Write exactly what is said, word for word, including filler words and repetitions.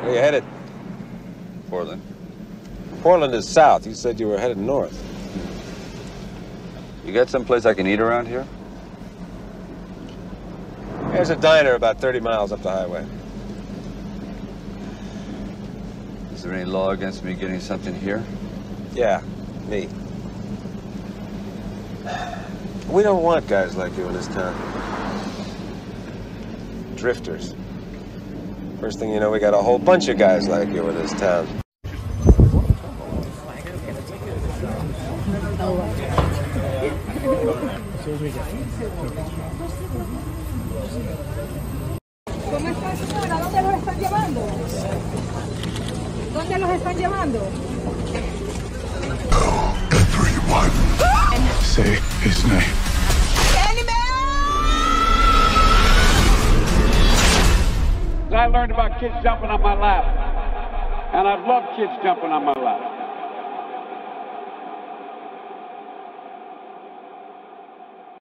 Where you headed? Portland. Portland is south. You said you were headed north. You got someplace I can eat around here? There's a diner about thirty miles up the highway. Is there any law against me getting something here? Yeah, me. We don't want guys like you in this town. Drifters. First thing you know, we got a whole bunch of guys like you in this town. ¿Cómo está, señora? ¿Dónde los están llevando? ¿Dónde los están llevando? Call everyone. Say his name. I learned about kids jumping on my lap, and I've loved kids jumping on my lap.